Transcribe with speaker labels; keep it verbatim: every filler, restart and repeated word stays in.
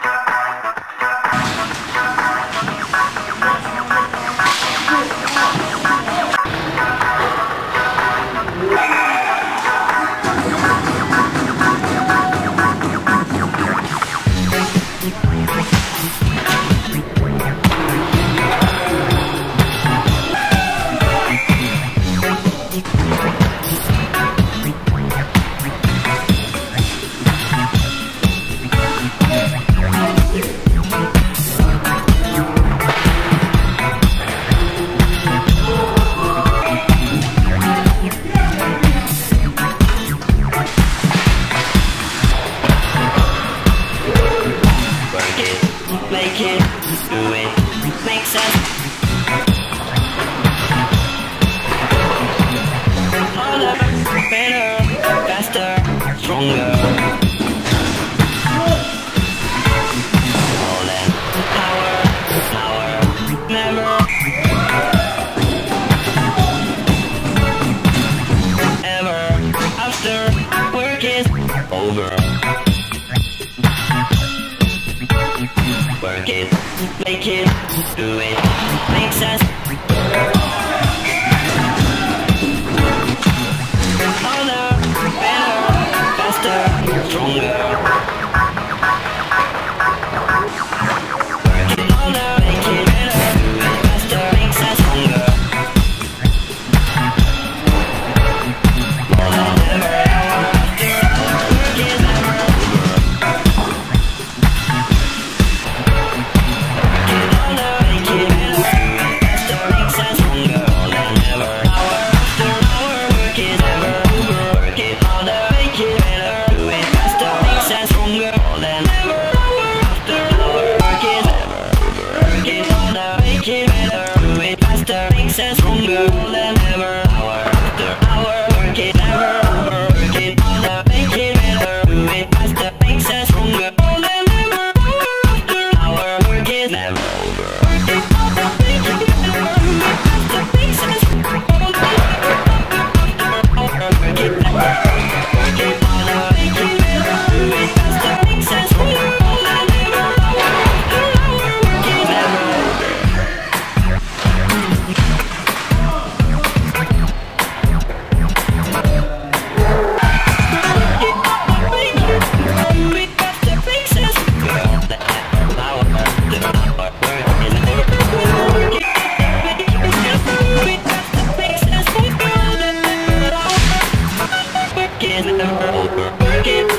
Speaker 1: Make it, do it, make sense. Harder, better, faster, stronger. All in power, power, never. Ever, after work is over. Work it, make it, do it, make sense. Harder, better, faster, stronger. Work it harder, make it better, do it faster, make sense, stronger. More than ever, hour after hour, work is never over. Sense stronger than ever. Hour after hour, work it never over. Work it harder, make it better. Do it faster, make sense stronger than ever. Hour after hour, work it never over. Work it harder, make it better. Do it faster, make sense stronger than ever. Hour after hour, work it never. Work it harder, make it better. Do it faster, make sense stronger than ever. Hour after hour, work it never over. Work it